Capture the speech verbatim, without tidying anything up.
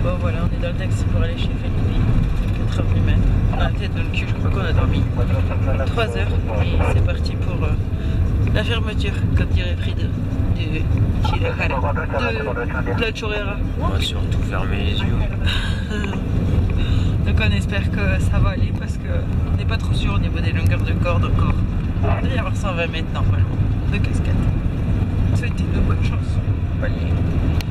Bon voilà, on est dans le taxi pour aller chez Felipe. quatre heures du mat. On a la tête dans le cul, je crois qu'on a dormi trois heures. Et c'est parti pour euh, la fermeture, comme dirait Fried, de, de, de la Chorrera. On va surtout fermer les yeux. Donc on espère que ça va aller parce qu'on n'est pas trop sûr au niveau des longueurs de corde encore. Il doit y avoir cent vingt mètres normalement de cascade. Souhaitez-nous bonne chance. Panier.